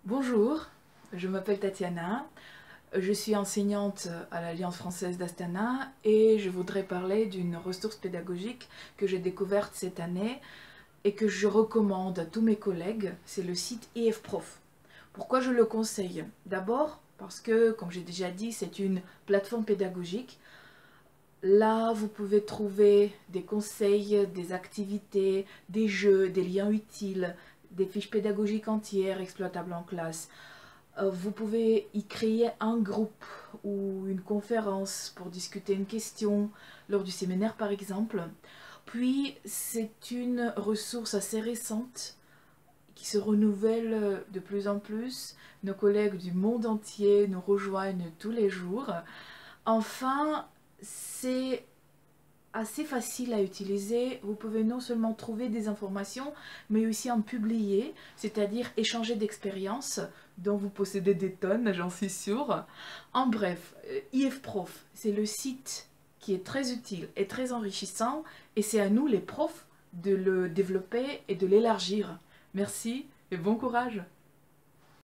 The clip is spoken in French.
Bonjour, je m'appelle Tatiana, je suis enseignante à l'Alliance française d'Astana et je voudrais parler d'une ressource pédagogique que j'ai découverte cette année et que je recommande à tous mes collègues, c'est le site IFProf. Pourquoi je le conseille? D'abord parce que, comme j'ai déjà dit, c'est une plateforme pédagogique. Là, vous pouvez trouver des conseils, des activités, des jeux, des liens utiles, des fiches pédagogiques entières exploitables en classe. Vous pouvez y créer un groupe ou une conférence pour discuter une question lors du séminaire par exemple. Puis, c'est une ressource assez récente qui se renouvelle de plus en plus. Nos collègues du monde entier nous rejoignent tous les jours. Enfin, c'est assez facile à utiliser. Vous pouvez non seulement trouver des informations, mais aussi en publier, c'est-à-dire échanger d'expériences dont vous possédez des tonnes, j'en suis sûre. En bref, IFProf, c'est le site qui est très utile et très enrichissant, et c'est à nous les profs de le développer et de l'élargir. Merci et bon courage!